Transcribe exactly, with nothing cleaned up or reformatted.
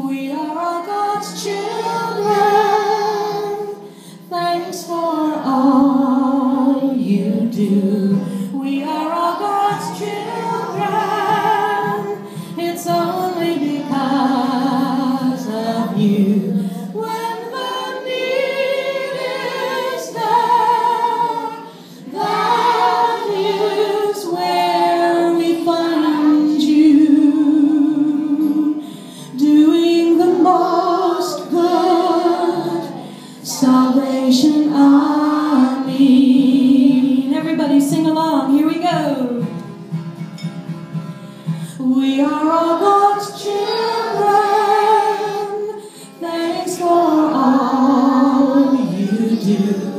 We are all God's children. Thanks for all you do. We are all God's children. It's only because of you. When the need is there, that is where we find you. Doing the most good. Salvation, Amen. Everybody sing along. Here we go. We are all God's children. Thanks for all you do.